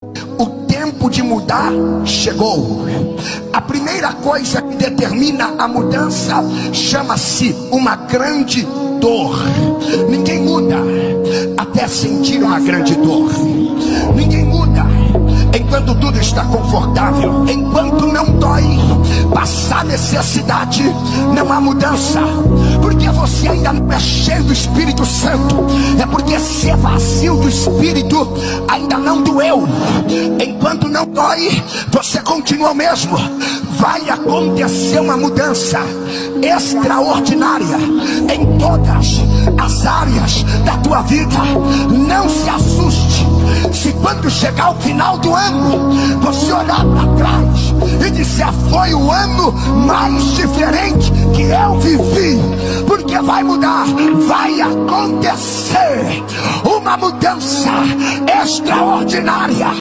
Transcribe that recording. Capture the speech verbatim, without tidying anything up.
O tempo de mudar chegou. A primeira coisa que determina a mudança chama-se uma grande dor. Ninguém muda até sentir uma grande dor. Ninguém muda enquanto tudo está confortável. Enquanto não dói passar necessidade, não há mudança. Porque você ainda não é cheio do Espírito Santo. É porque ser vazio do Espírito ainda não doeu. Enquanto não dói, você continua o mesmo. Vai acontecer uma mudança extraordinária em todas as áreas da tua vida. Não se assuste se quando chegar o final do ano você olhar para trás e disser: foi o ano mais diferente que eu vivi. Porque vai mudar, vai acontecer uma mudança extraordinária.